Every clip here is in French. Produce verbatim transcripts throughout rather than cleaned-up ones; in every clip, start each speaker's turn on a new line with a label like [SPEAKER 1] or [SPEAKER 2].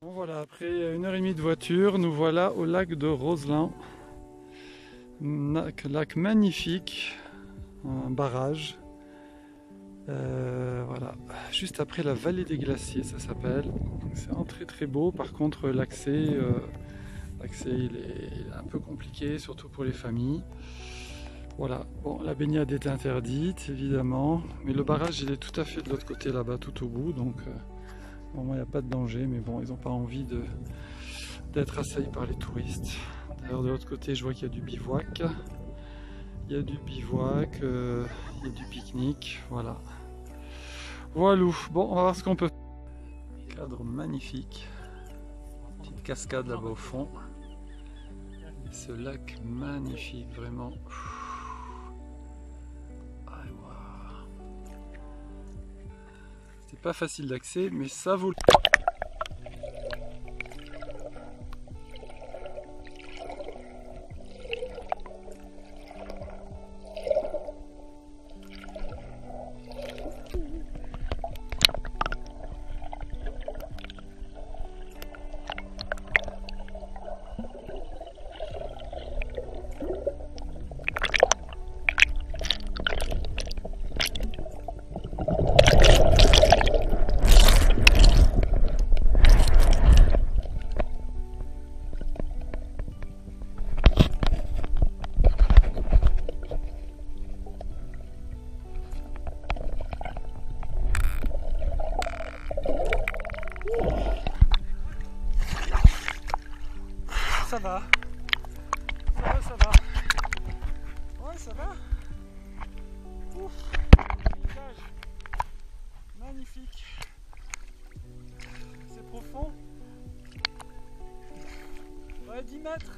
[SPEAKER 1] Bon, voilà, après une heure et demie de voiture, nous voilà au lac de Roselin. Un lac magnifique, un barrage. Euh, voilà, juste après la vallée des glaciers, ça s'appelle. C'est un très très beau. Par contre, l'accès, euh, l'accès il est un peu compliqué, surtout pour les familles. Voilà, bon, la baignade est interdite évidemment, mais le barrage il est tout à fait de l'autre côté là-bas, tout au bout, donc euh, normalement il n'y a pas de danger, mais bon, ils n'ont pas envie de d'être assaillis par les touristes. D'ailleurs, de l'autre côté, je vois qu'il y a du bivouac. Il y a du bivouac, euh, il y a du pique-nique, voilà. Voilà, bon, on va voir ce qu'on peut faire. Cadre magnifique. Petite cascade là-bas au fond. Et ce lac magnifique, vraiment. Ah, wow. C'est pas facile d'accès, mais ça vaut le coup. Ça va, ça va, ça va. Ouais, ça va. Ouf, paysage magnifique. C'est profond. Ouais, dix mètres.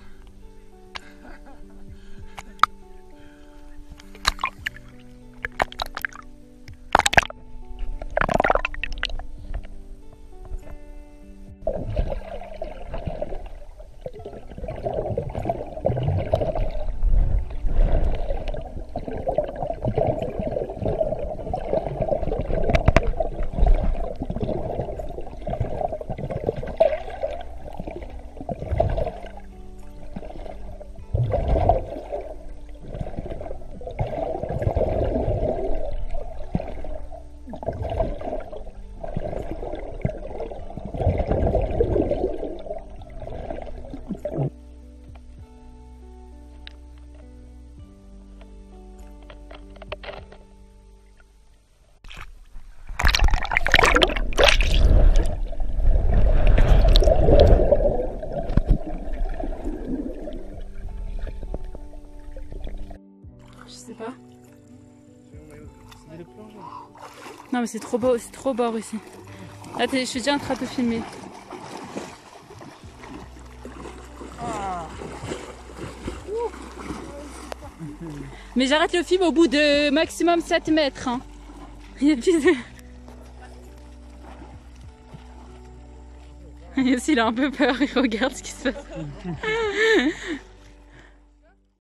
[SPEAKER 2] Je sais pas. Non mais c'est trop beau, c'est trop beau ici. Là je suis déjà en train de filmer. Mais j'arrête le film au bout de maximum sept mètres. Hein. Il y a plus de... Et aussi il a un peu peur, il regarde ce qui se passe.